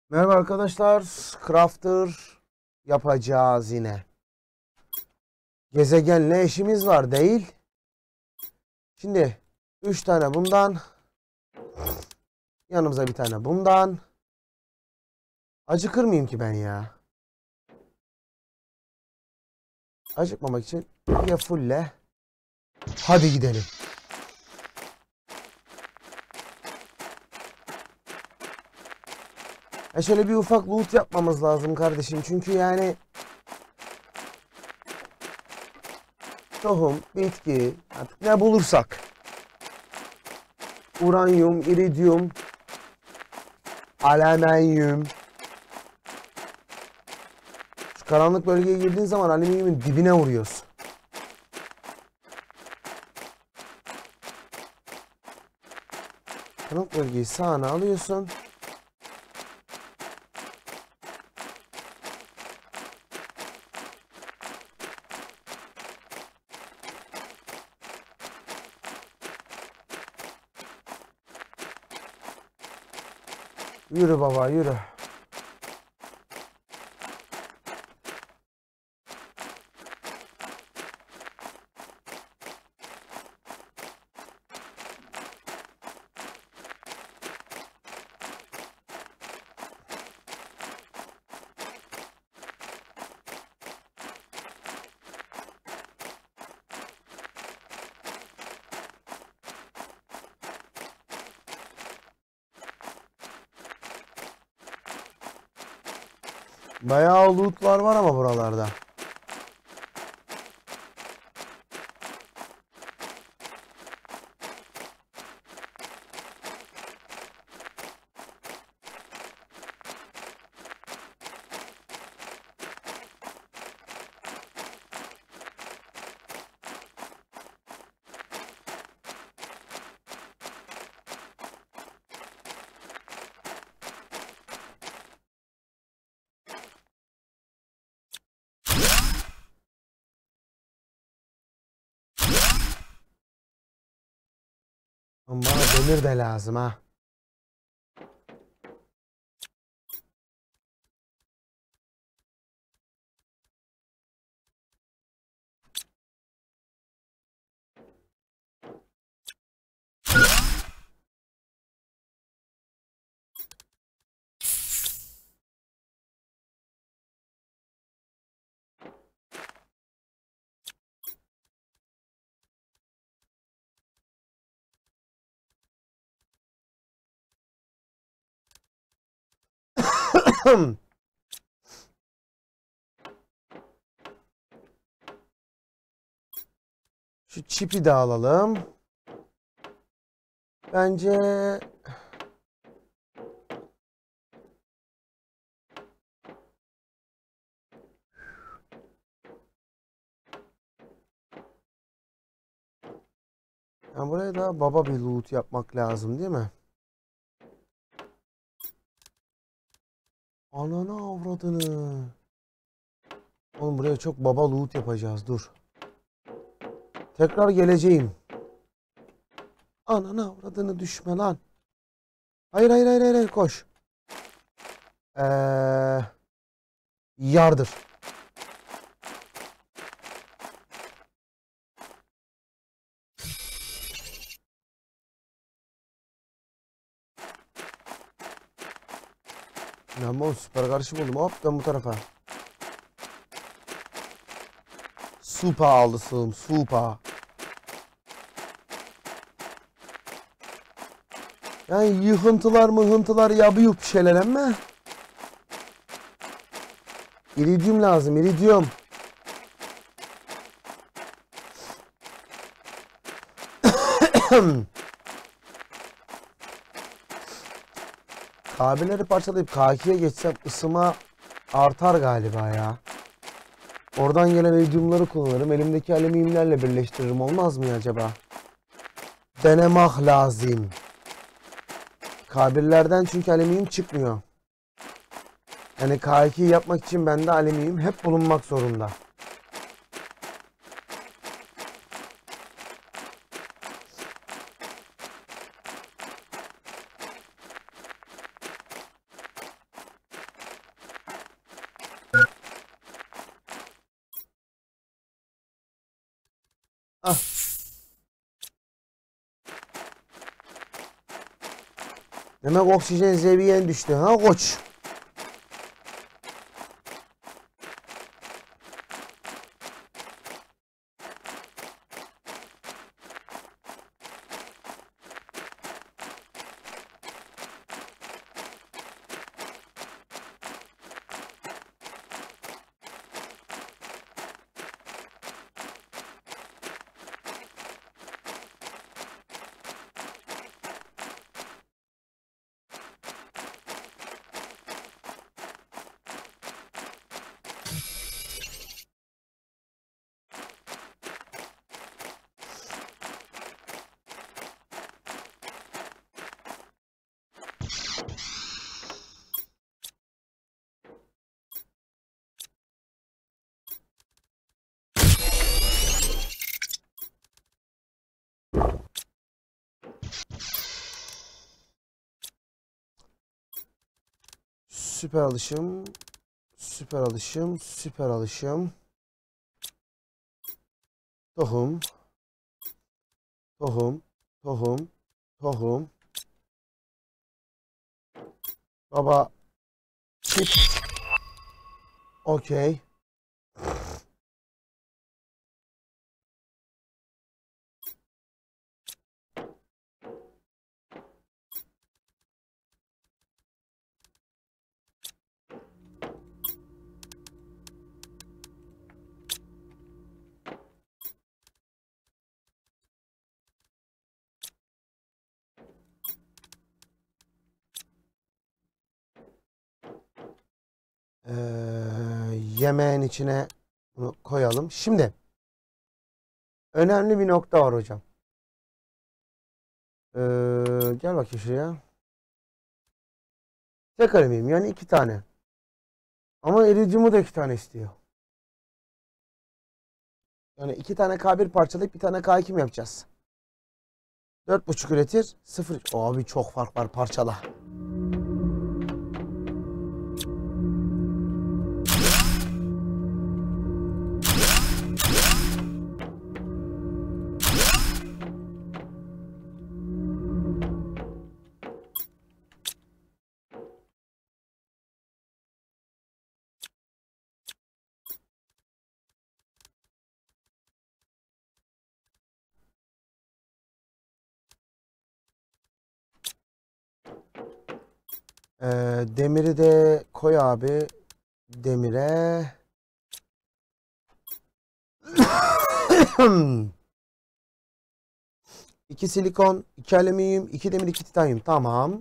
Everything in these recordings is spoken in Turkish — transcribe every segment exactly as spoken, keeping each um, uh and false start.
Merhaba arkadaşlar. Crafter yapacağız yine. Gezegenle işimiz var değil. Şimdi üç tane bundan. Yanımıza bir tane bundan. Acıkır mıyım ki ben ya? Acıkmamak için ya fulle. Hadi gidelim. Ya şöyle bir ufak loot yapmamız lazım kardeşim. Çünkü yani tohum, bitki, artık ne bulursak. Uranyum, iridyum, alüminyum. Şu karanlık bölgeye girdiğin zaman alüminyumun dibine vuruyorsun. Karanlık bölgeyi sağına alıyorsun. Yürü baba yürü. Bayağı lootlar var ama buralarda. Ama bana demir de lazım ha. Şu çipi de alalım. Bence yani buraya da baba bir loot yapmak lazım değil mi? Ananı avradını. Oğlum buraya çok baba loot yapacağız dur. Tekrar geleceğim. Ananı avradını düşme lan. Hayır hayır hayır hayır koş. Ee, yardır. Ben süper karşı buldum. Hop ben bu tarafa. Supa aldım. Supa. Yani yıkıntılar mıhıntılar yapıyor bir şeyler ama. İridium lazım. İridium. Kabirleri parçalayıp K iki'ye geçsem ısıma artar galiba ya. Oradan gelen iridiumları kullanırım. Elimdeki alüminyumlarla birleştiririm. Olmaz mı acaba? Denemek lazım. Kabirlerden çünkü alüminyum çıkmıyor. Yani K iki'yi yapmak için bende alüminyum hep bulunmak zorunda. Ah. Demek oksijen seviyen düştü ha koç. Süper alışım. Süper alışım. Süper alışım. Tohum. Tohum. Tohum. Tohum. Baba. Çip. Okey. Ee, yemeğin içine bunu koyalım. Şimdi önemli bir nokta var hocam. Ee, gel bakayım şuraya. Tek alemiyim yani iki tane. Ama iridiumu da iki tane istiyor. Yani iki tane K bir parçalayıp bir tane K iki mi yapacağız? Dört buçuk üretir. Sıfır. Abi çok fark var parçala. Ee, demiri de koy abi. Demire. iki silikon, iki alüminyum, iki demir, iki titanyum. Tamam.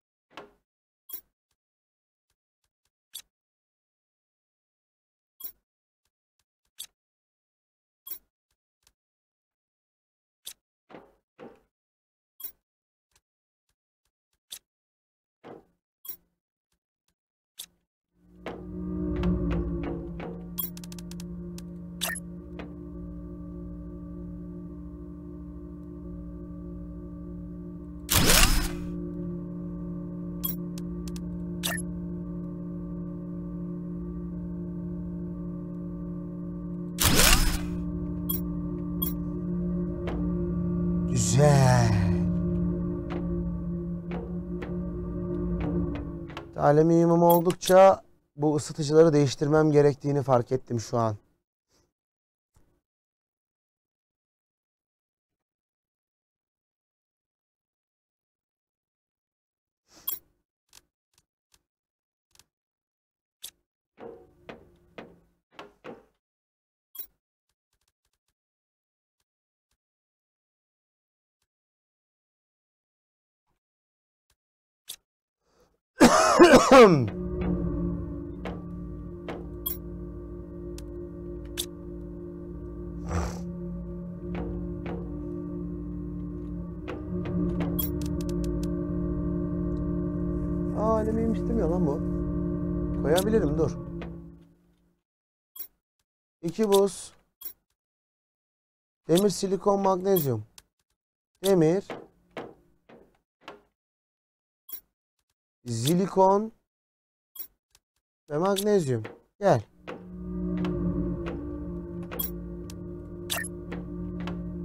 Güzel. Alüminyumum oldukça bu ısıtıcıları değiştirmem gerektiğini fark ettim şu an. Aa, alüminyum istemiyor lan bu. Koyabilirim, dur. İki buz. Demir, silikon, magnezyum. Demir. Silikon. Ve magnezyum. Gel.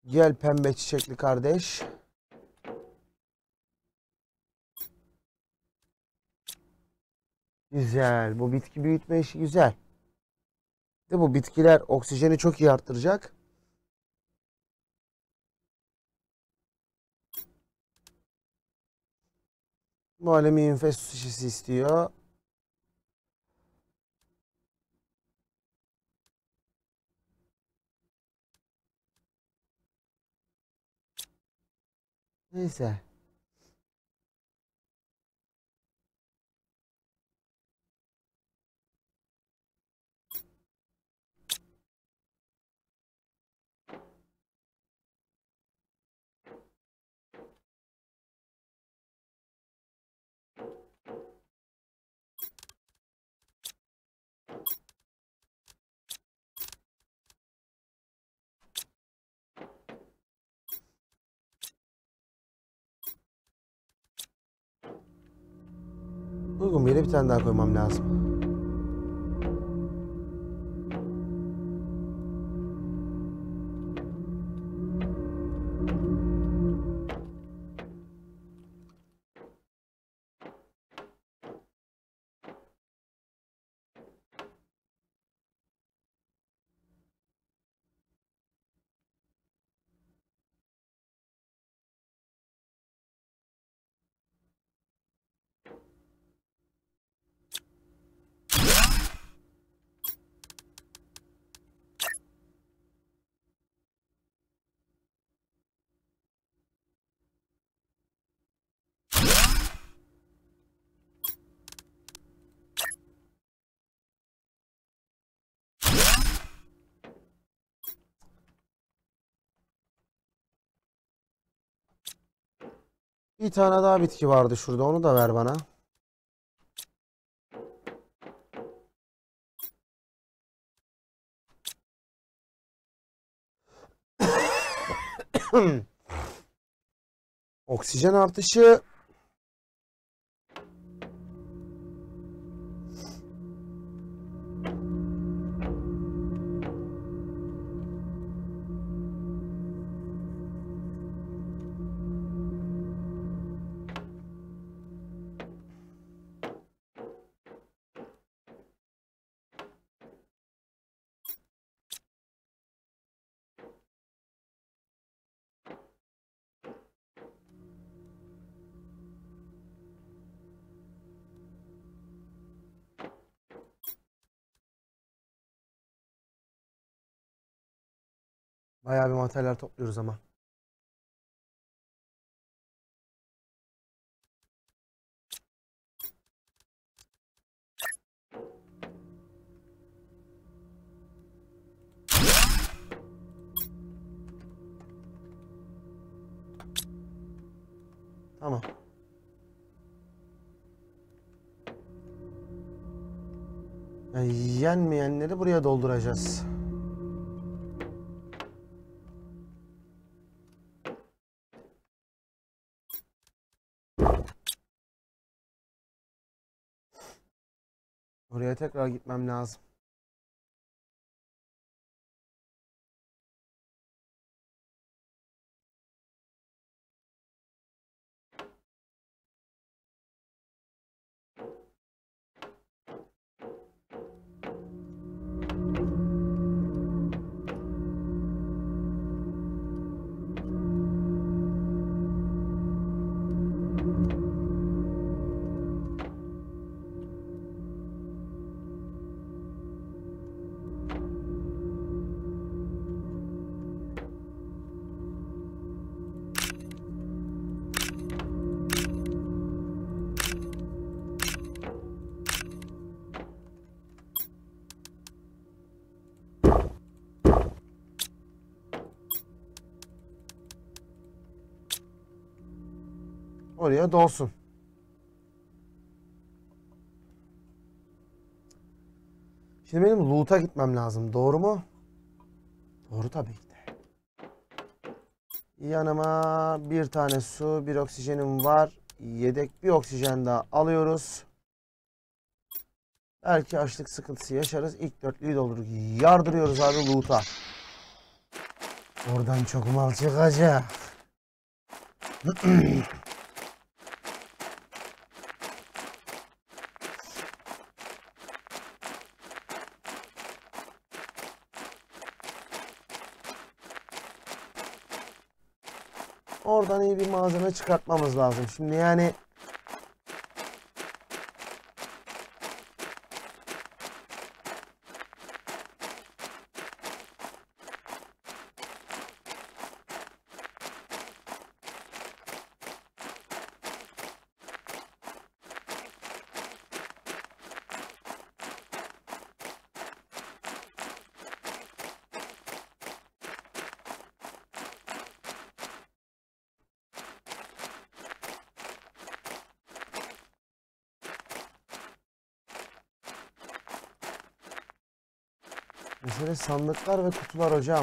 Gel pembe çiçekli kardeş. Güzel. Bu bitki büyütme işi güzel. De bu bitkiler oksijeni çok iyi arttıracak. Bu alüminyum festus şişesi istiyor. Neyse. Uygun bir yere bir tane daha koymam lazım. Bir tane daha bitki vardı şurada. Onu da ver bana. Oksijen artışı. Bayağı bir materyal topluyoruz ama. Tamam. Yani yenmeyenleri buraya dolduracağız. Oraya tekrar gitmem lazım. Oraya dolsun. Şimdi benim loot'a gitmem lazım. Doğru mu? Doğru tabii ki de. Yanıma bir tane su, bir oksijenim var. Yedek bir oksijen daha alıyoruz. Belki açlık sıkıntısı yaşarız. İlk dörtlüyü doldurduk. Yardırıyoruz abi loot'a. Oradan çok mal çıkacak. Oradan iyi bir malzeme çıkartmamız lazım. Şimdi yani mesele sandıklar ve kutular hocam.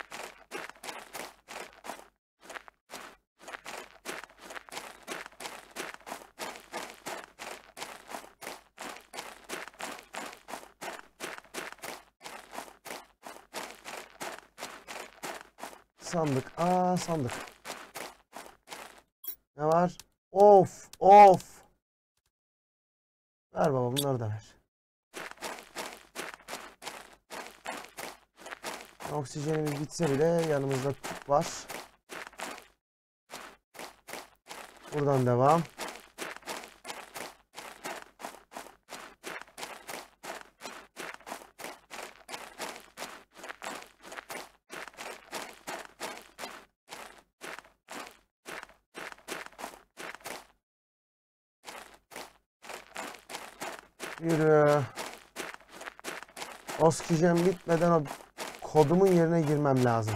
Sandık. Aa sandık. Ne var? Of of. Ver baba bunları da ver. Oksijenimiz bitse bile yanımızda tüp var. Buradan devam. Yürü. Oksijen bitmeden o kodumun yerine girmem lazım.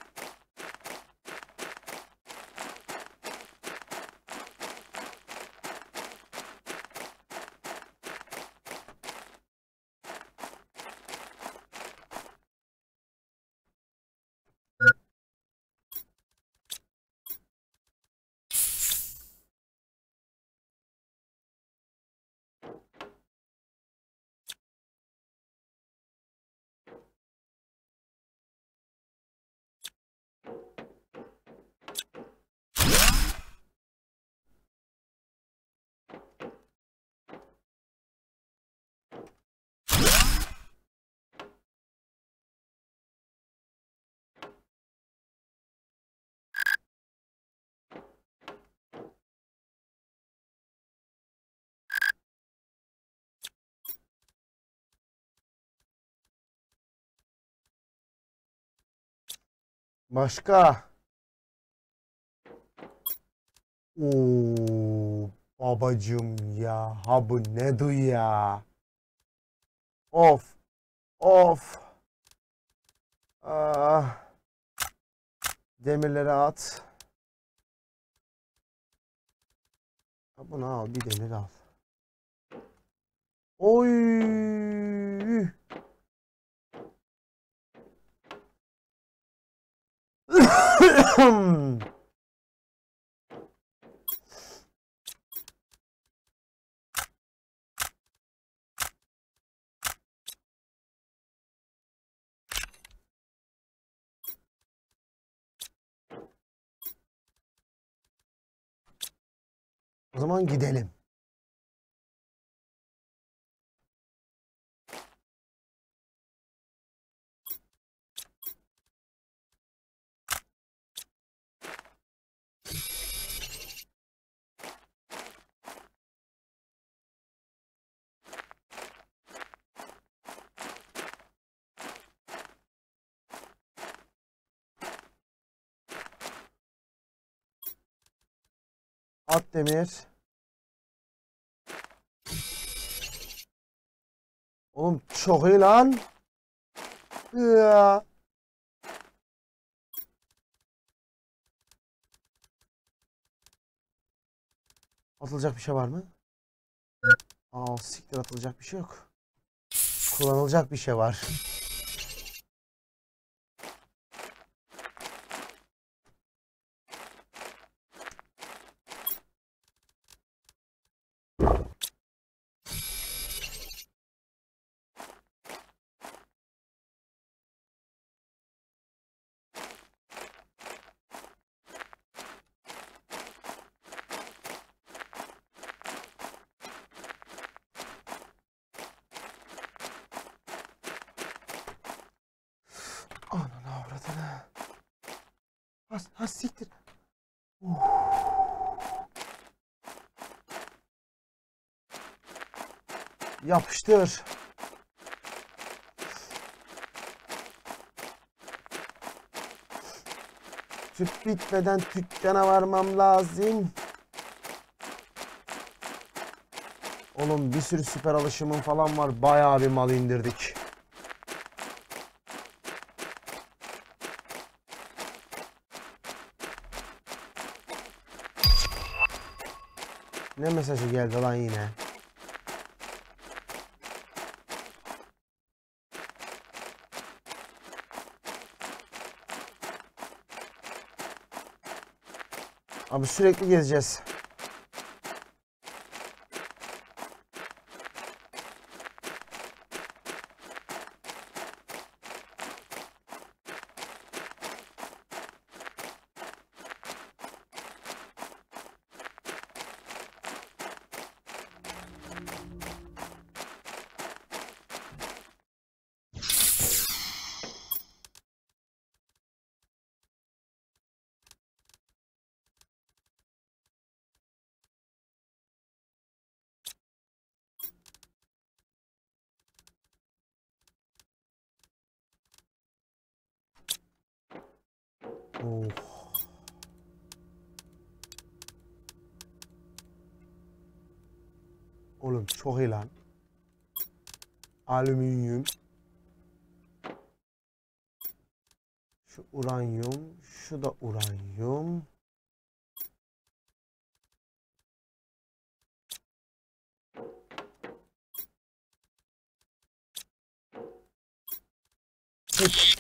Başka? Oo, babacım ya. Ha bu ne du ya? Of. Of. Ah. Demirleri at. Ha, bunu al. Bir demir al. Oy. O zaman gidelim. At demir. Oğlum çok iyi lan. Ya. Atılacak bir şey var mı? Aa siktir, atılacak bir şey yok. Kullanılacak bir şey var. Ananı avradını. Has, has siktir. Uf. Yapıştır. Tüp bitmeden dükkana varmam lazım. Oğlum bir sürü süper alışımım falan var. Bayağı bir mal indirdik. Ne mesajı geldi lan yine? Abi sürekli gezeceğiz. Oh. Oğlum çok iyi lan. Alüminyum. Şu uranyum. Şu da uranyum. Hiç.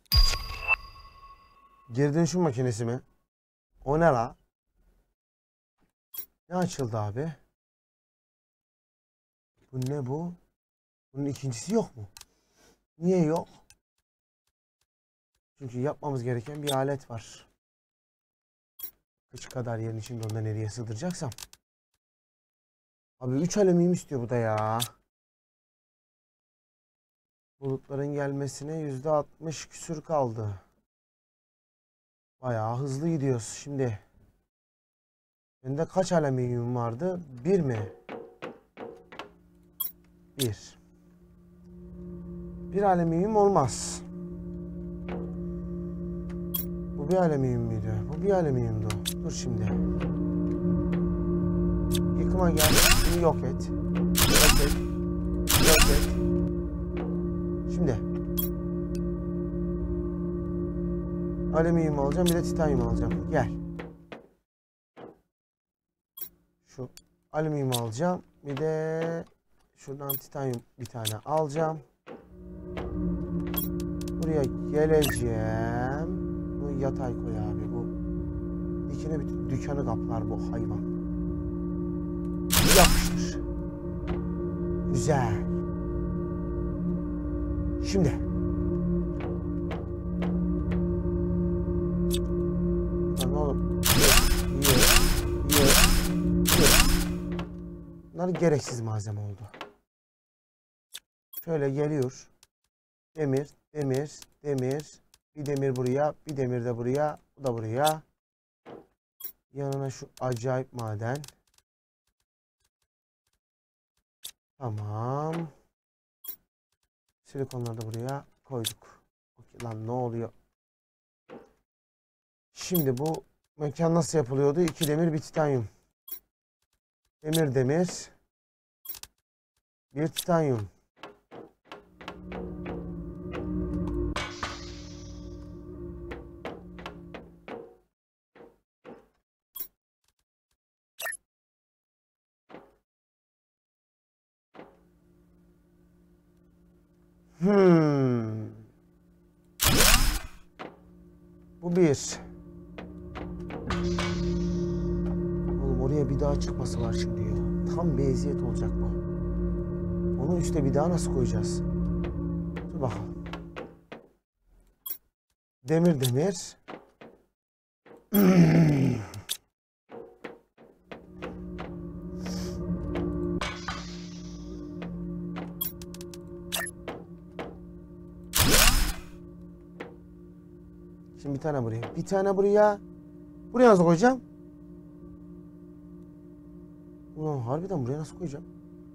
Geri dönüşüm makinesi mi? O ne la? Ne açıldı abi? Bu ne bu? Bunun ikincisi yok mu? Niye yok? Çünkü yapmamız gereken bir alet var. Kıç kadar yerin içinde onu nereye sığdıracaksam. Abi üç alüminyum istiyor bu da ya. Bulutların gelmesine yüzde altmış küsür kaldı. Bayağı hızlı gidiyoruz şimdi. Bende kaç alüminyum vardı? Bir mi? Bir. Bir alüminyum olmaz. Bu bir alüminyum muydu? Bu bir alüminyumdu. Dur şimdi. Yıkıma gel. Bunu yok et. Yok et. Yok et. Şimdi. Alüminyum alacağım. Bir de titanyum alacağım. Gel. Şu alüminyum alacağım. Bir de şuradan titanyum bir tane alacağım. Buraya geleceğim. Bu yatay koy abi. Bu dikine bütün dükkanı kaplar bu hayvan. Yapıştır. Güzel. Şimdi. Lan oğlum. Ye, ye, ye. Bunlar gereksiz malzeme oldu. Şöyle geliyor. Demir, demir, demir. Bir demir buraya, bir demir de buraya. Bu da buraya. Yanına şu acayip maden. Tamam. Silikonları da buraya koyduk. Lan ne oluyor? Şimdi bu mekan nasıl yapılıyordu? İki demir bir titanyum. Demir demir. Bir titanyum. Hmm. Bu bir. Oğlum oraya bir daha çıkması var şimdi ya. Tam bir eziyet olacak bu. Onu üstte bir daha nasıl koyacağız? Dur bakalım. Demir demir. tane buraya. Bir tane buraya. Buraya nasıl koyacağım? Ulan harbiden buraya nasıl koyacağım?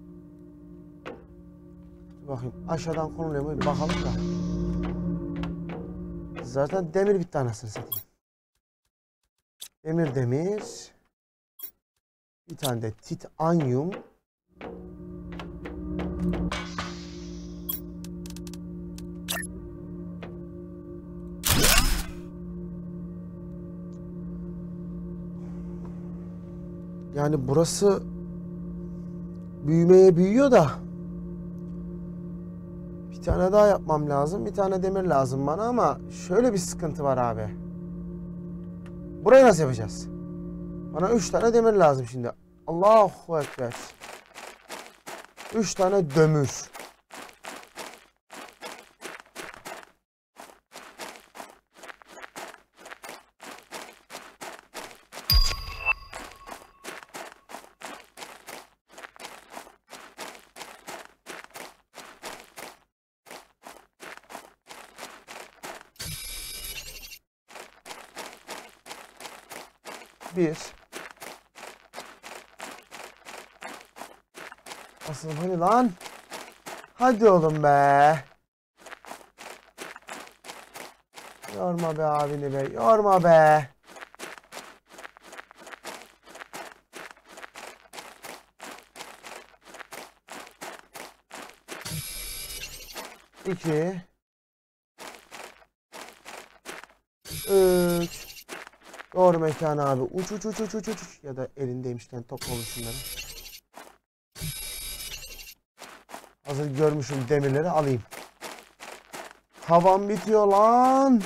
Dur bakayım aşağıdan konuluyor mu? Bir bakalım da. Zaten demir bitti anasını satayım. Demir demir. Bir tane de titanyum. Yani burası büyümeye büyüyor da bir tane daha yapmam lazım. Bir tane demir lazım bana ama şöyle bir sıkıntı var abi. Burayı nasıl yapacağız? Bana üç tane demir lazım şimdi. Allahu Ekber. Üç tane demir. Bir. Asıl hani lan? Hadi oğlum be. Yorma be abini be. Yorma be. İki. Üç. Doğru mekan abi. Uç uç uç uç uç uç. Ya da elindeymişken toplamış şunları. Hazır görmüşüm demirleri alayım. Havam bitiyor lan.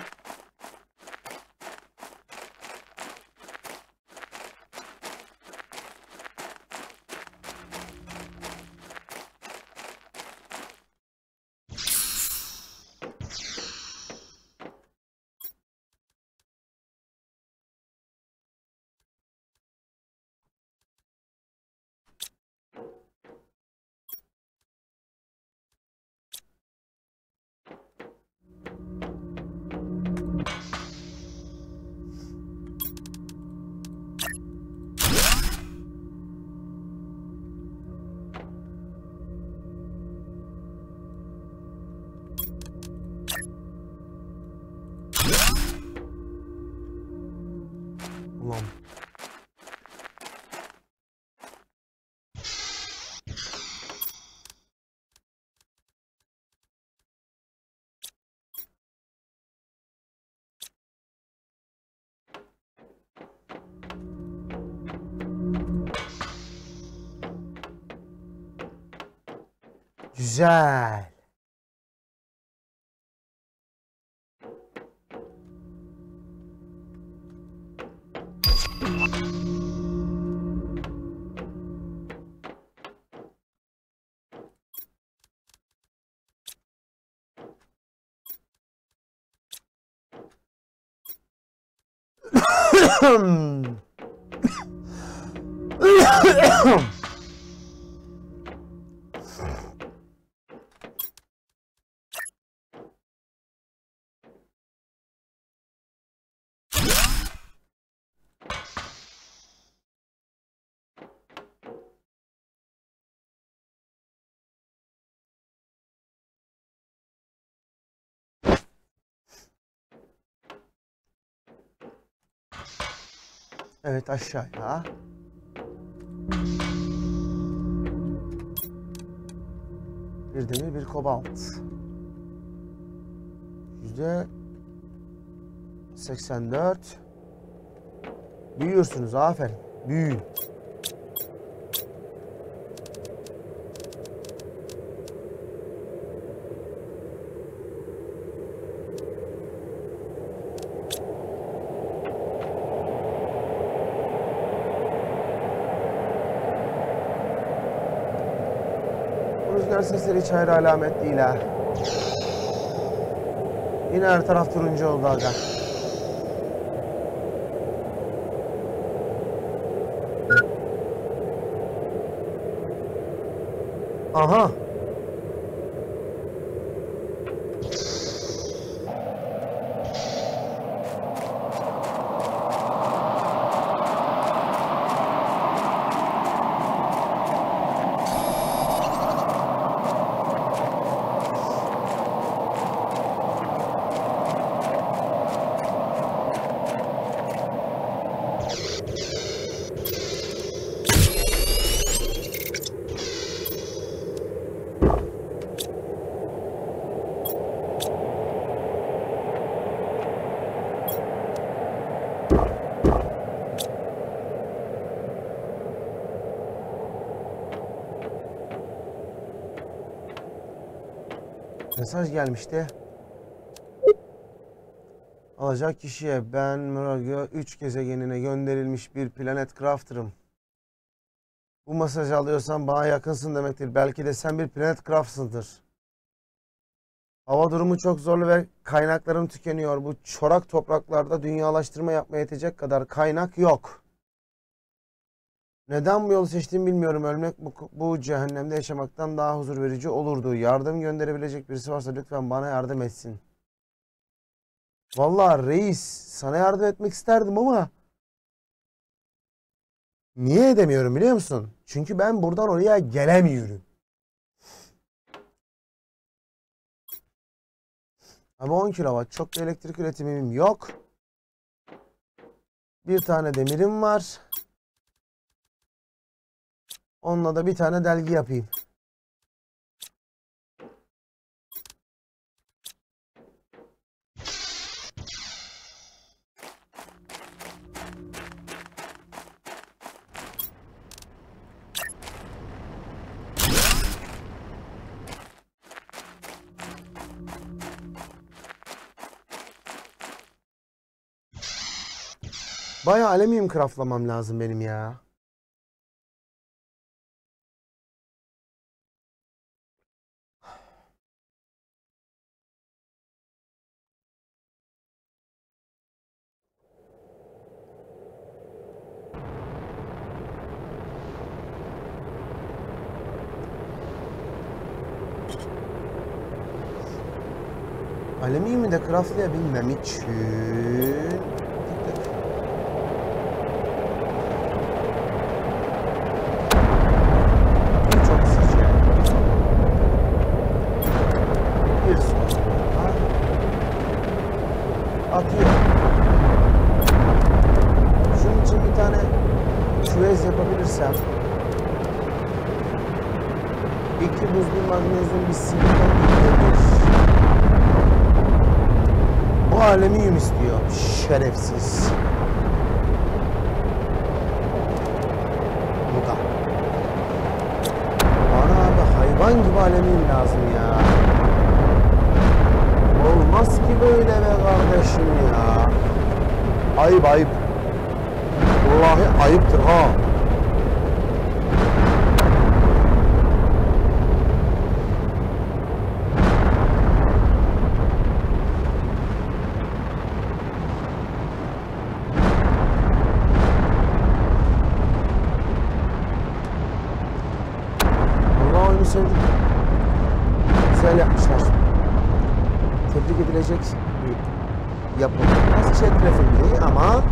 Ulan. Güzel. Evet aşağıya. Bir demir bir kobalt. Yüzde seksen dört. Büyüyorsunuz aferin. Büyüyün. Rüzgar sesleri hiç hayra alamet değil ha. Yine her taraf turuncu oldu aga. Aha. Mesaj gelmişti. Alacak kişiye ben Murago üç gezegenine gönderilmiş bir Planet Crafter'ım. Bu mesajı alıyorsan bana yakınsın demektir. Belki de sen bir Planet Crafter'sındır. Hava durumu çok zorlu ve kaynaklarım tükeniyor. Bu çorak topraklarda dünyalaştırma yapmaya yetecek kadar kaynak yok. Neden bu yolu seçtiğimi bilmiyorum. Ölmek bu, bu cehennemde yaşamaktan daha huzur verici olurdu. Yardım gönderebilecek birisi varsa lütfen bana yardım etsin. Vallahi reis, sana yardım etmek isterdim ama niye edemiyorum biliyor musun? Çünkü ben buradan oraya gelemiyorum. Ama on kilowatt çok da elektrik üretimim yok. Bir tane demirim var. Onunla da bir tane delgi yapayım. Bayağı alüminyum craftlamam lazım benim ya. Alüminyumu da craftlayabilmem için çok sıcak. Bir sonra atıyor. Şunun için bir tane küvez yapabilirsem, iki buzlu magnezyum bir silikon bir bu alüminyum istiyor. Şerefsiz. Bu da. Bana abi hayvan gibi alüminyum lazım ya. Olmaz ki böyle be kardeşim ya. Ayıp ayıp. Vallahi ayıptır ha. Sevdim. Güzel yapmışlar. Tebrik edilecek bir yapım. Az çetrefilli ama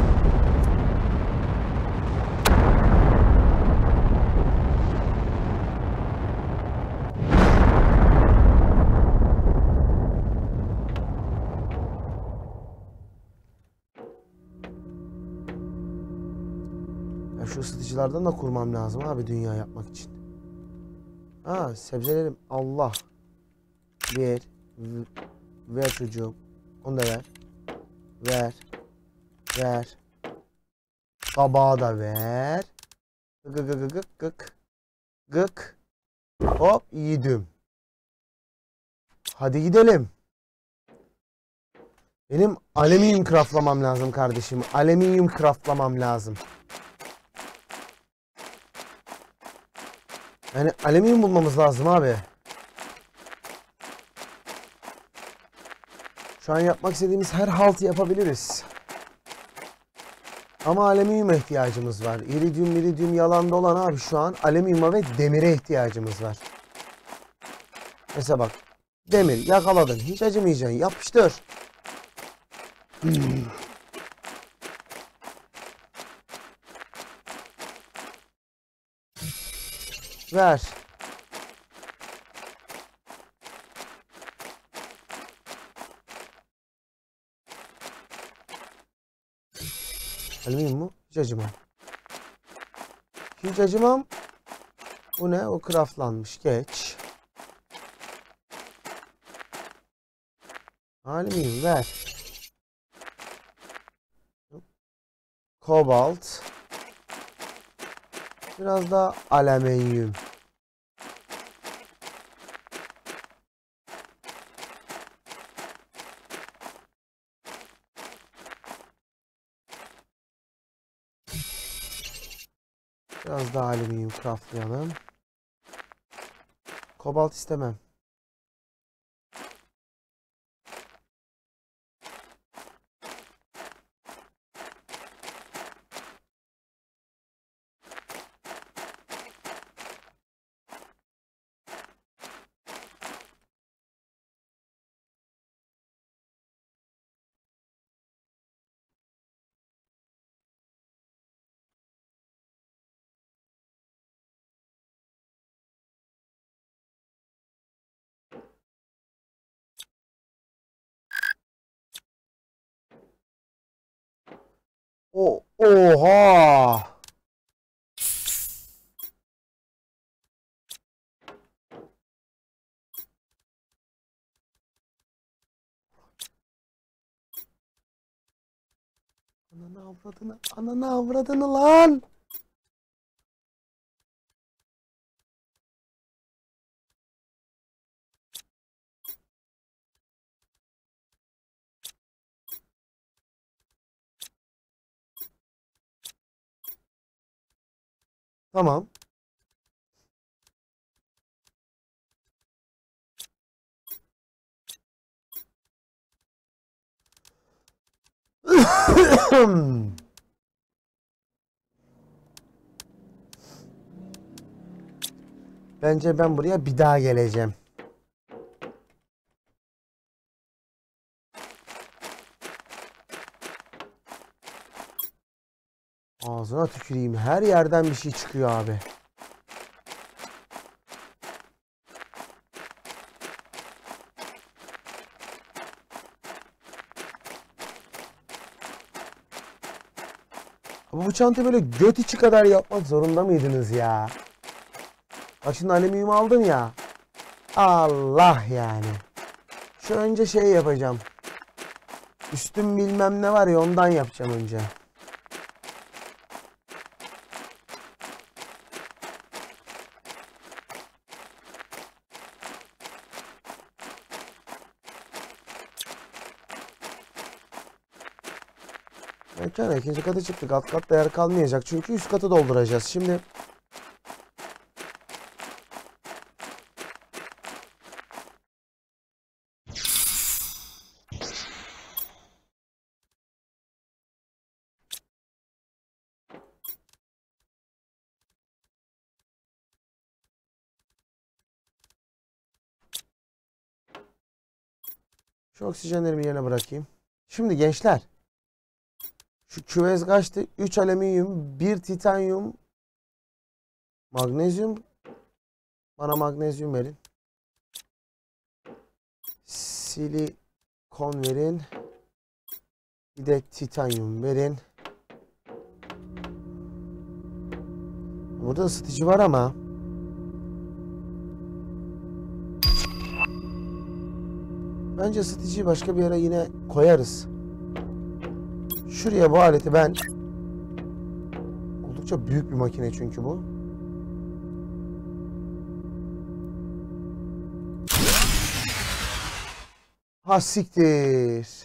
ya şu ısıtıcılardan da kurmam lazım abi dünya yapmak için. Ha sebzelerim Allah. Ver. Ver çocuğum. Onu da ver. Ver. Ver. Kabağı da ver. Gık gık gık gık gık. Gık. Hop yedim. Hadi gidelim. Benim alüminyum craftlamam lazım kardeşim. Alüminyum craftlamam lazım. Yani alüminyum bulmamız lazım abi. Şu an yapmak istediğimiz her haltı yapabiliriz. Ama alüminyuma ihtiyacımız var. İridyum, iridyum yalan dolan abi. Şu an alüminyuma ve demire ihtiyacımız var. Mesela bak. Demir yakaladın. Hiç acımayacaksın. Yapıştır. Hmm. Ver. Alüminyum mu? Hiç acımam. Hiç acımam. Bu ne? O craftlanmış. Geç. Alüminyum ver. Kobalt. Biraz da alüminyum. Biraz daha alüminyum craftlayalım. Kobalt istemem. O oha! Ananı avradını, ananı avradını lan! Tamam. Bence ben buraya bir daha geleceğim. Ağzına tüküreyim. Her yerden bir şey çıkıyor abi. Ama bu çantayı böyle göt içi kadar yapmak zorunda mıydınız ya? Bak şimdi alüminyum aldın ya. Allah yani. Şu önce şey yapacağım. Üstüm bilmem ne var ya, ondan yapacağım önce. Mekana ikinci katı çıktık. Alt katta yer kalmayacak. Çünkü üst katı dolduracağız. Şimdi şu oksijenlerimi yerine bırakayım. Şimdi gençler. Şu küvez kaçtı? üç alüminyum, bir titanyum, magnezyum. Bana magnezyum verin. Silikon verin. Bir de titanyum verin. Burada ısıtıcı var ama. Bence ısıtıcıyı başka bir yere yine koyarız. Şuraya bu aleti ben... Oldukça büyük bir makine çünkü bu. Ha siktir.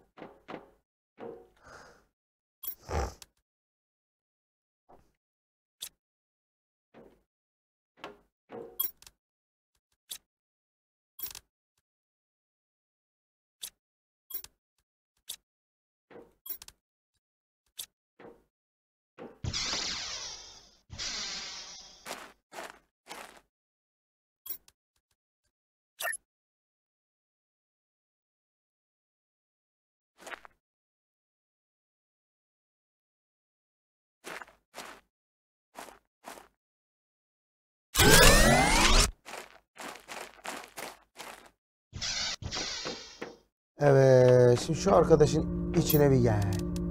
Evet, şimdi şu arkadaşın içine bir gel.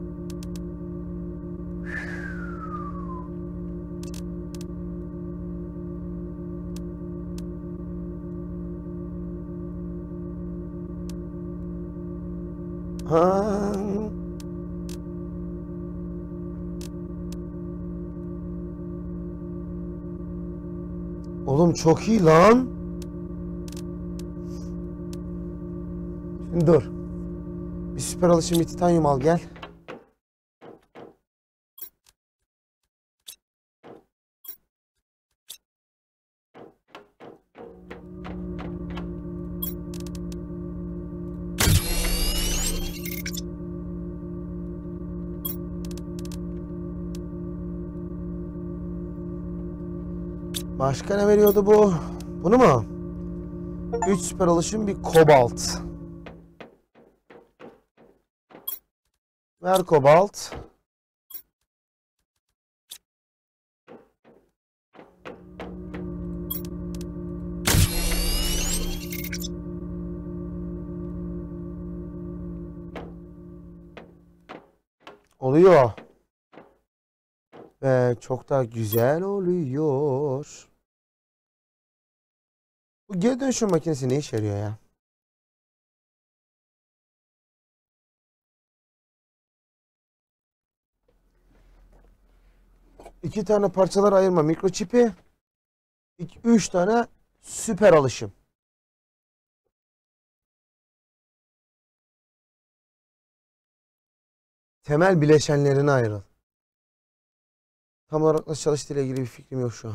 Ha. Oğlum çok iyi lan. Şimdi dur. Bir süper alışım, bir titanyum al gel. Başka ne veriyordu bu? Bunu mu? üç süper alışım, bir kobalt. Ver kobalt. Oluyor. Ve çok da güzel oluyor. Bu geri dönüşüm makinesi ne işe yarıyor ya? İki tane parçalar ayırma mikroçipi. İki, üç tane süper alışım. Temel bileşenlerine ayrıl. Tam olarak nasıl çalıştığıyla ilgili bir fikrim yok şu an.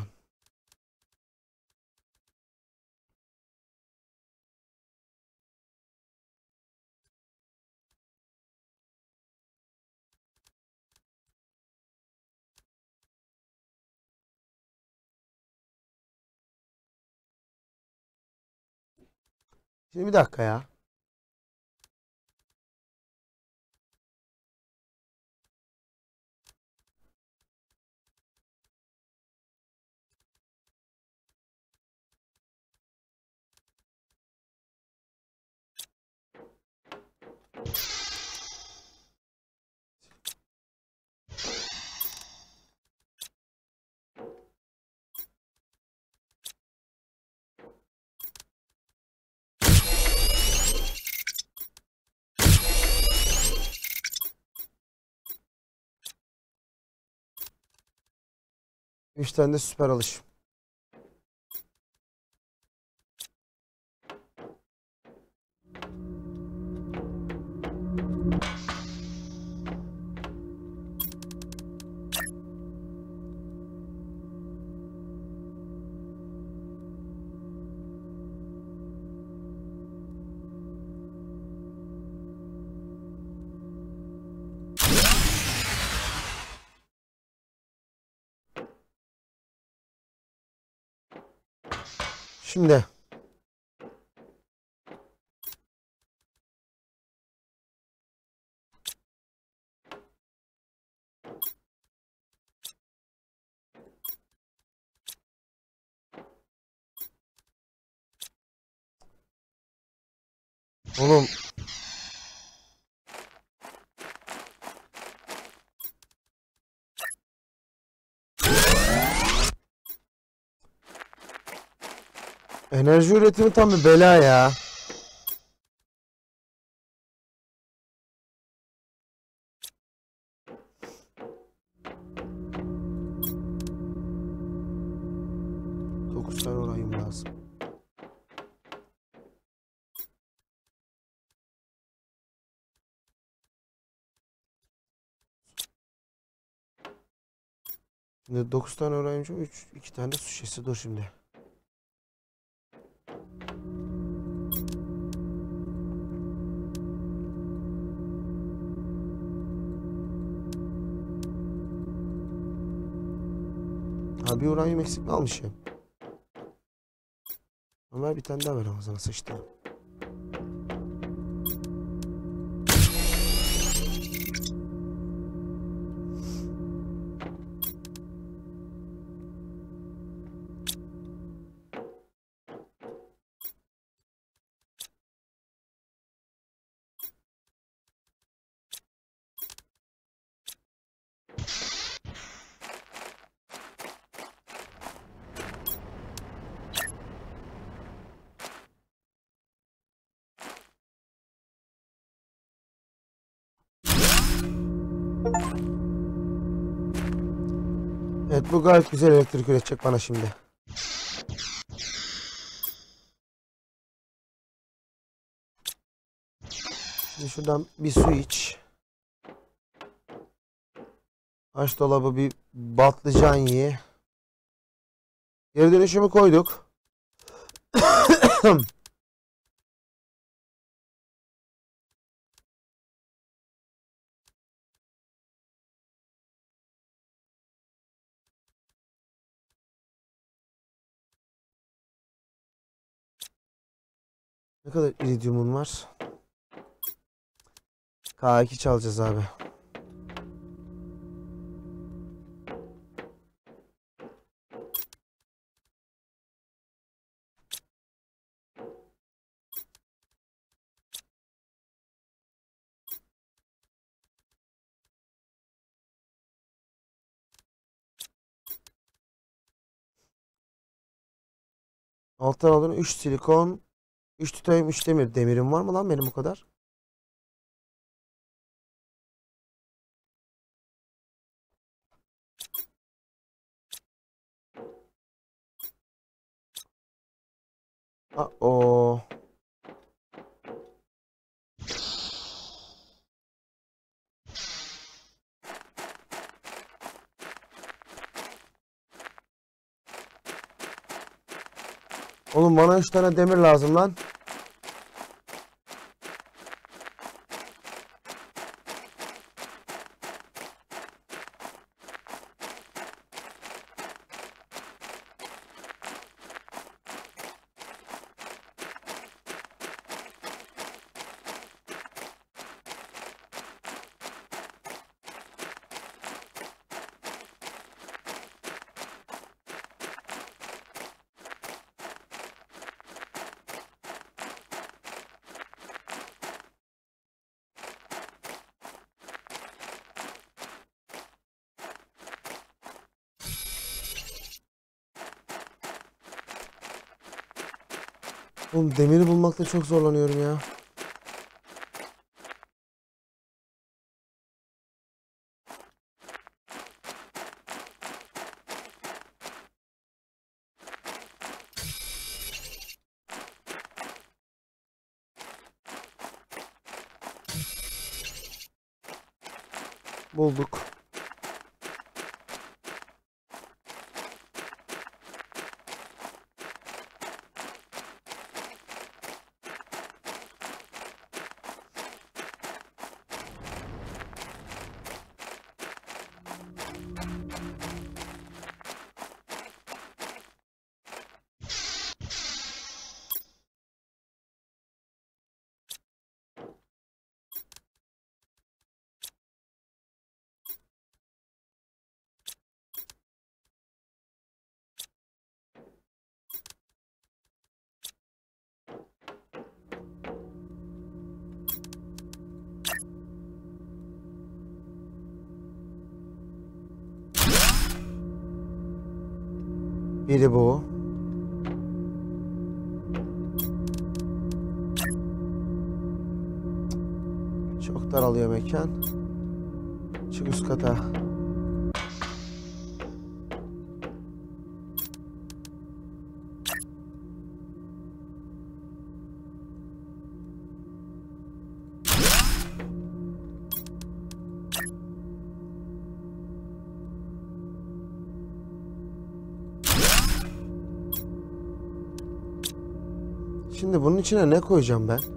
Şimdi bir dakika ya. Üç tane de süper alışım. Şimdi oğlum enerji üretimi tam bir bela ya. Dokuz tane orayım lazım. Şimdi dokuz tane öğrenci, üç, iki tane de su şişesi. Dur şimdi. Ha, bir uranyum eksik mi almışım? Ömer bir tane daha ver ağzına sıçtı. Evet, bu gayet güzel elektrik üretecek bana şimdi. Şimdi şuradan bir su iç. Aç dolabı, bir patlıcan ye. Geri dönüşümü koyduk. Ne kadar iridiumun var? K iki çalacağız abi. Alttan aldın üç silikon, üç titanyum, üç demir. Demirim var mı lan benim o kadar? Aa, o. Oğlum bana üç tane demir lazım lan. Oğlum demiri bulmakta çok zorlanıyorum ya. Bulduk. Biri bu. Çok daralıyor mekan. Çık üst kata. Şimdi bunun içine ne koyacağım ben?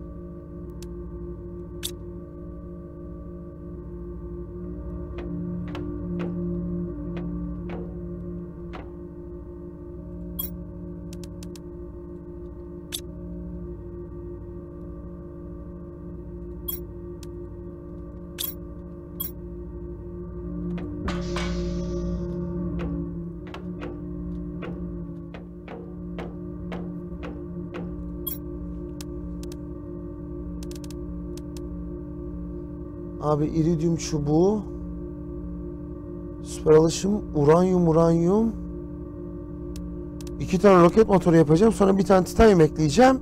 Abi iridium çubuğu, süper alışım, uranyum uranyum. İki tane roket motoru yapacağım. Sonra bir tane titanyum ekleyeceğim.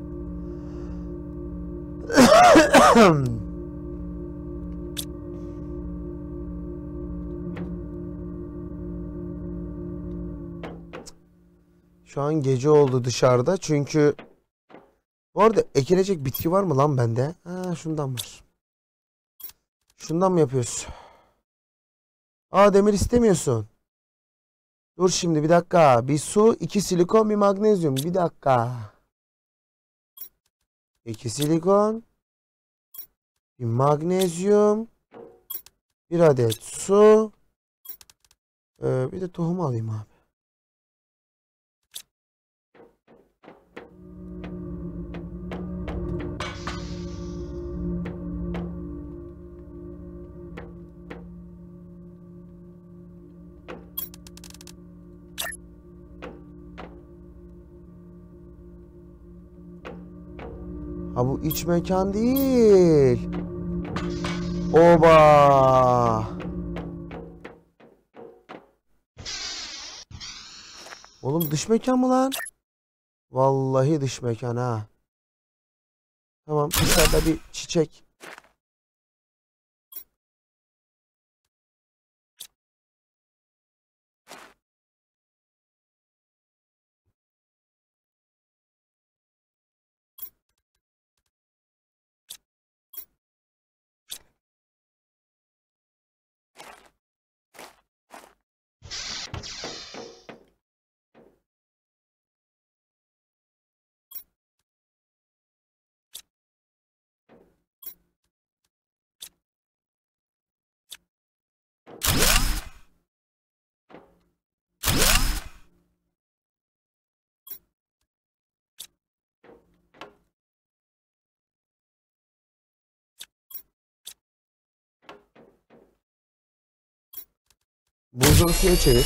Şu an gece oldu dışarıda. Çünkü bu arada ekilecek bitki var mı lan bende? Ha, şundan var. Şundan mı yapıyoruz? Aa, demir istemiyorsun. Dur şimdi bir dakika. Bir su, iki silikon, bir magnezyum. Bir dakika. İki silikon, bir magnezyum, bir adet su. Ee, bir de tohum alayım abi. Ha bu iç mekan değil. Oba. Oğlum dış mekan mı lan? Vallahi dış mekan ha. Tamam, dışarıda bir çiçek. Buzları suya çevir.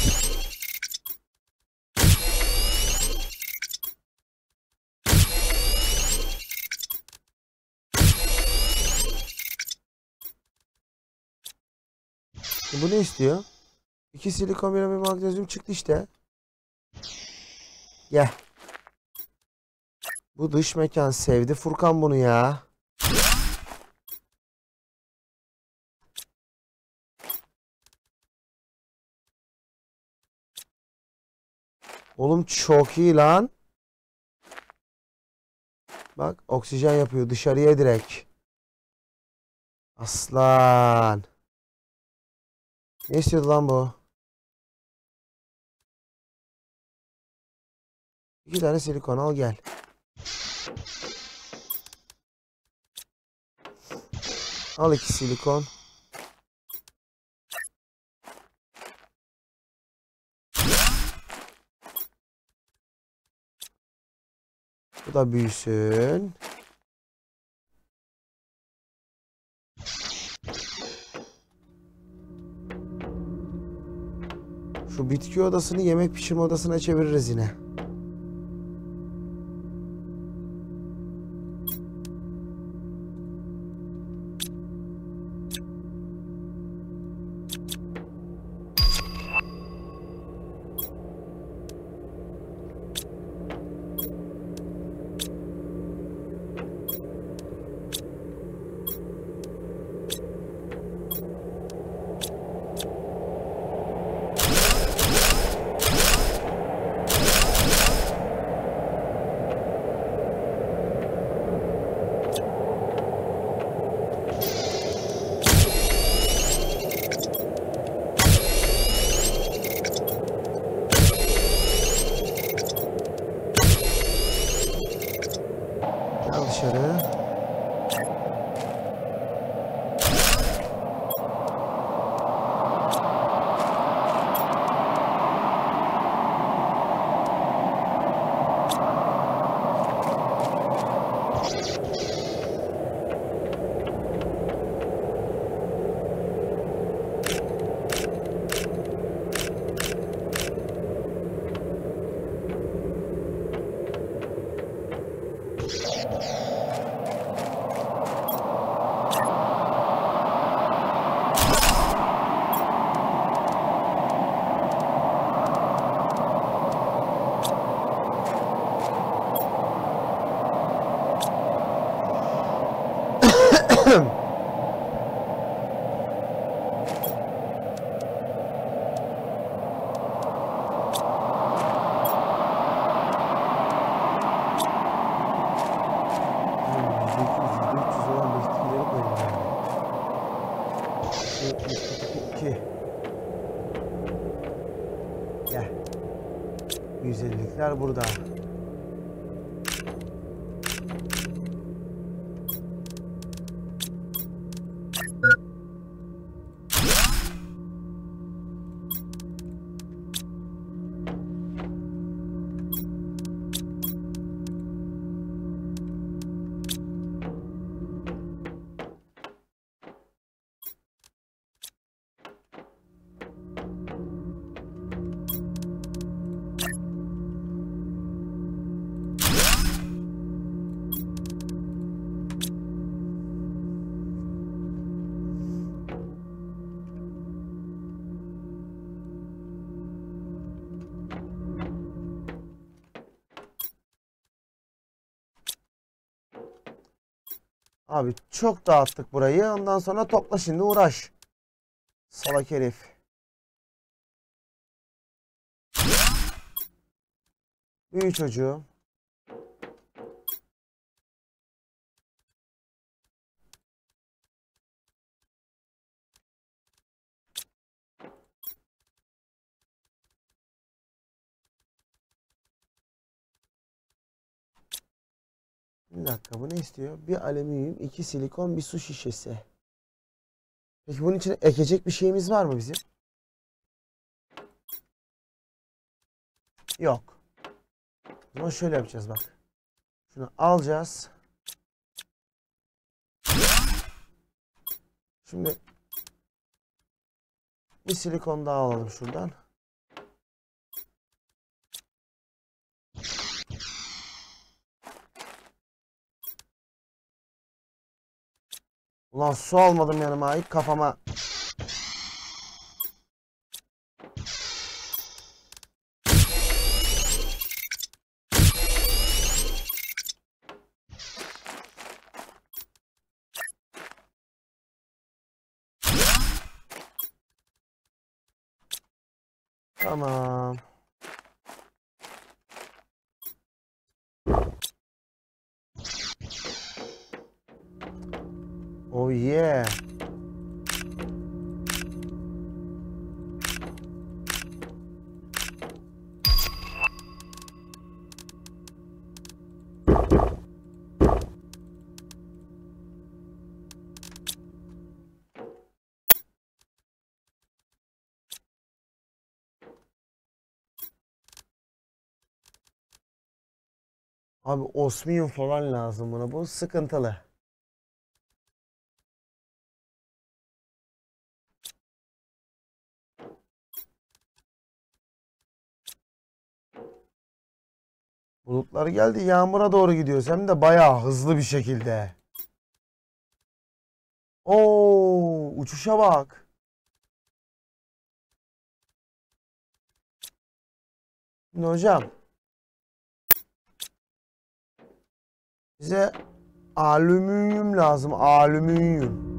E bu ne istiyor? İki silikon bir magnezyum çıktı işte. Gel. Bu dış mekan sevdi Furkan bunu ya. Oğlum çok iyi lan. Bak oksijen yapıyor dışarıya direkt. Aslan. Ne istiyordu lan bu? İki tane silikon al gel. Al iki silikon. Bu da büyüsün. Şu bitki odasını yemek pişirme odasına çeviririz yine. Gel dışarı. Gel. yüz ellilikler burada. Abi çok dağıttık burayı. Ondan sonra topla şimdi uğraş. Salak herif. Büyü çocuğu. Bir dakika, bu ne istiyor? Bir alüminyum, iki silikon, bir su şişesi. Peki bunun için ekecek bir şeyimiz var mı bizim? Yok. O zaman şöyle yapacağız bak. Şunu alacağız. Şimdi bir silikon daha alalım şuradan. Ulan su almadım yanıma, ait kafama. Tamam. Oh yeah. Abi osmiyum falan lazım buna. Bu sıkıntılı. Bulutlar geldi. Yağmura doğru gidiyoruz. Hem de bayağı hızlı bir şekilde. Oo, uçuşa bak. Şimdi hocam, bize alüminyum lazım. Alüminyum.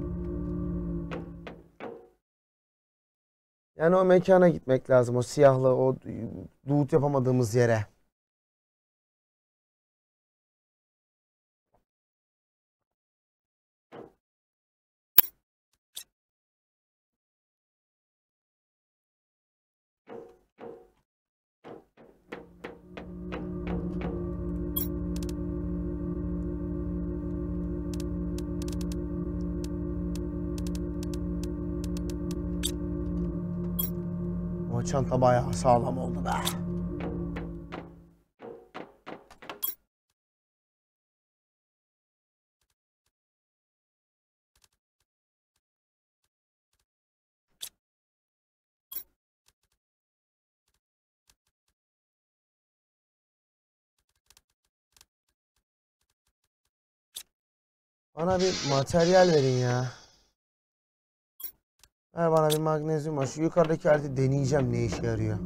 Yani o mekana gitmek lazım. O siyahlı, o loot yapamadığımız yere. O çanta bayağı sağlam oldu be. Bana bir materyal verin ya. Ver bana bir magnezyum var. Şu yukarıdaki aleti deneyeceğim, ne işe yarıyor.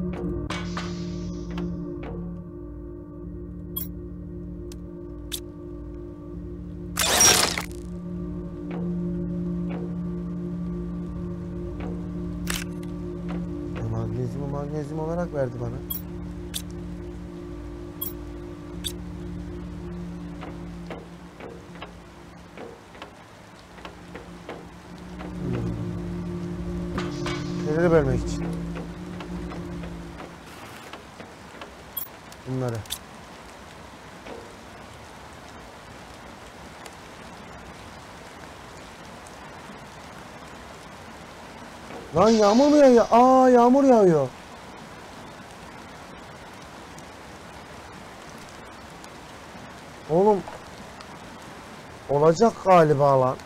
Magnezyumu magnezyum olarak verdi bana. Şeyleri bölmek için. Bunları. Lan yağmur mu yağıyor? Aa, yağmur yağıyor. Oğlum. Olacak galiba lan.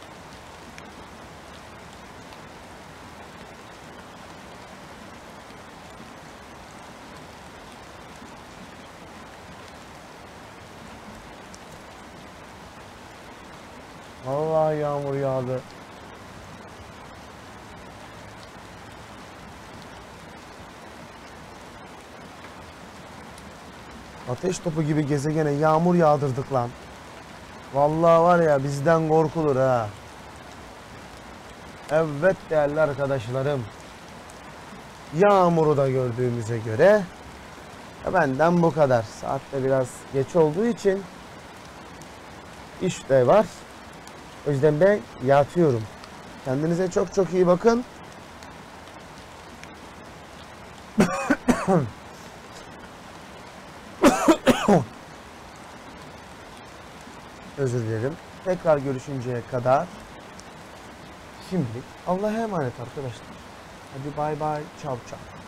Vallahi yağmur yağdı. Ateş topu gibi gezegene yağmur yağdırdık lan. Vallahi var ya bizden korkulur ha. Evet değerli arkadaşlarım. Yağmuru da gördüğümüze göre benden bu kadar. Saat de biraz geç olduğu için iş de var. O yüzden ben yatıyorum. Kendinize çok çok iyi bakın. Özür dilerim. Tekrar görüşünceye kadar şimdilik Allah'a emanet arkadaşlar. Hadi bay bay. Çav çav.